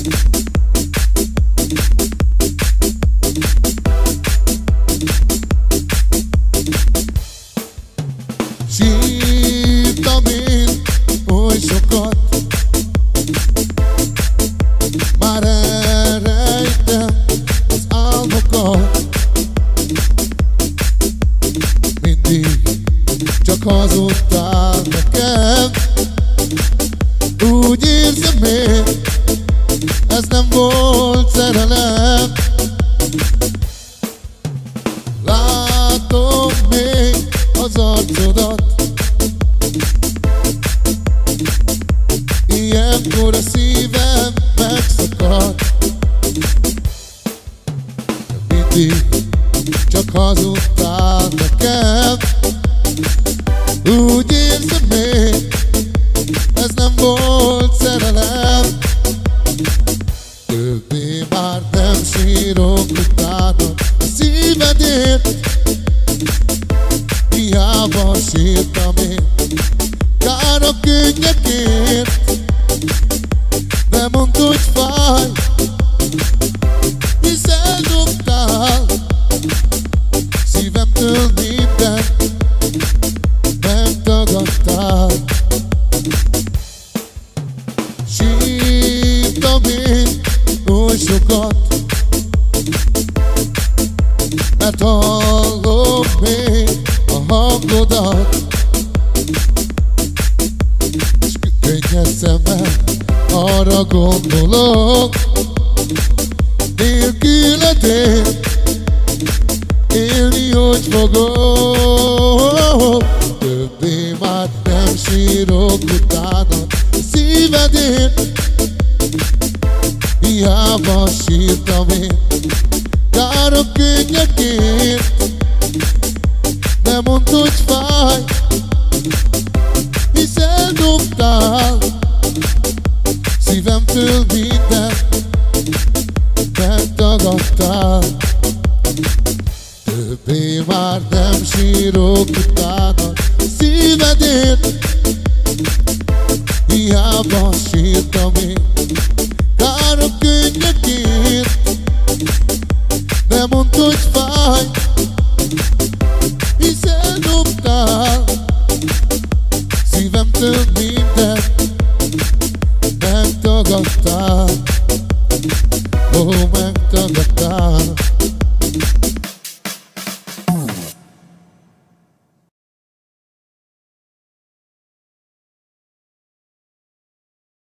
Sírtam én oly sokat, már elrejtem az álmokat. Mindig csak hazudtál nekem, úgy érzem én, ez nem volt szerelem. Látom még az arcodat, ilyenkor a szívem megszakad. Mindig csak hazudtál nekem, úgy érzem én, ez nem volt szerelem. Többé már nem sírok utánad a szívedért, hiába sírtam én kár a könnyekért. De mondd, hogy fáj, hisz eldobtál szívemtől mindent, megtagadtál. Sírtam én oly sokat, mert hallom még a hangodat, és könnyes szemmel arra gondolok, nélküled én élni hogy fogok. Többé már nem sírok utánad szívedért, hiába sírtam én kár a könnyekért. De mondd, hogy fáj, hisz eldobtál szívemtől mindent, megtagadtál. Többé már nem sírok utánad szívedért, hiába sírtam én kár a könnyekért. De mondd, hogy fáj, hisz eldobtál szívemtől mindent, megtagadtál. Oh,